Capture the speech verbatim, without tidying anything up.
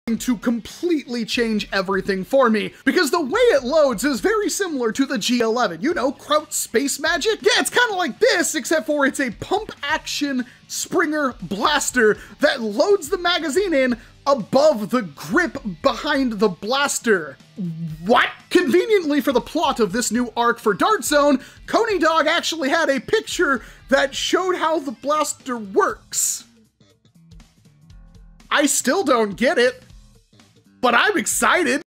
to completely change everything for me, because the way it loads is very similar to the G eleven. You know, Kraut space magic? Yeah, it's kind of like this, except for it's a pump action Springer blaster that loads the magazine in above the grip behind the blaster. What? Conveniently for the plot of this new arc for Dart Zone, Coney Dog actually had a picture that showed how the blaster works. I still don't get it, but I'm excited.